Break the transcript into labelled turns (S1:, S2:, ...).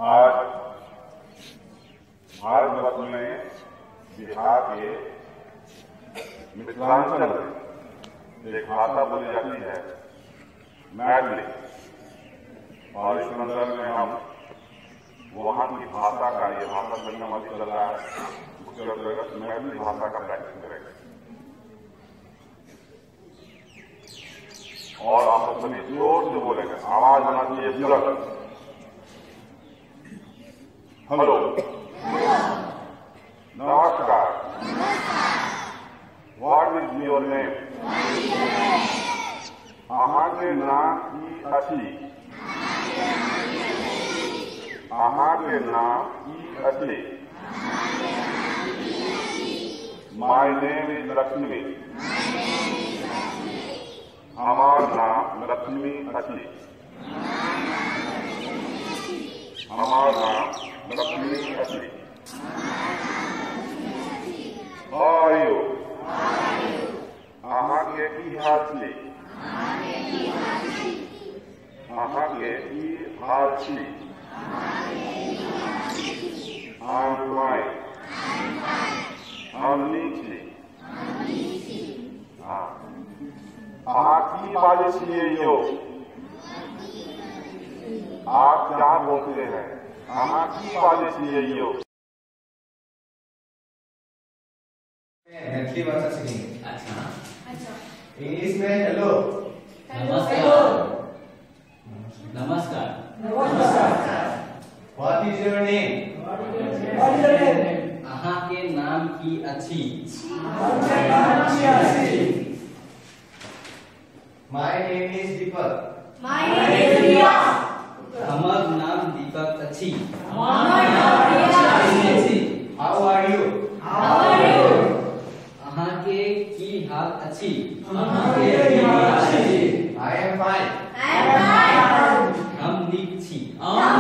S1: आज भारतवर्ष में बिहार के मिथिलांचल में एक भाषा बोली जाती है मैथिली, और इस संदर्भ में हम वहाँ की भाषा का, ये भाषा संगम अभी चल रहा है, उसके अंतर्गत मैथिली भाषा का प्रैक्टिस करेंगे। और आप सभी जोर से बोलेंगे, आवाज आना चाहिए बुलंद। हेलो, नमस्कार, व्हाट इज योर नेम? अहाँ के नाम की अछि? अहाँ के नाम की अछि? My name is Lakshmi. हमार नाम लक्ष्मी अछि। हमार नाम लक्ष्मी अछि। आयो, अहाँ के की हाल छी? अहाँ के की हाल छी? I'm fine. हम नीक छी। अहाँ की बाजै छियै यौ? आप क्या बोलते हैं? अहाँ की बाजै छियै यौ?
S2: मैथिली भाषा सीखेंगे।
S3: अच्छा।
S2: इंग्लिश में हेलो।
S3: नमस्कार। नमस्कार।
S2: What is your name?
S3: अहाँ के नाम की अछि?
S2: My name is Deepak.
S3: हमर नाम दीपक अछि।
S2: How are you?
S3: अहाँ के की हाल अछि?
S2: I am fine.
S3: हम नीक छी।
S2: How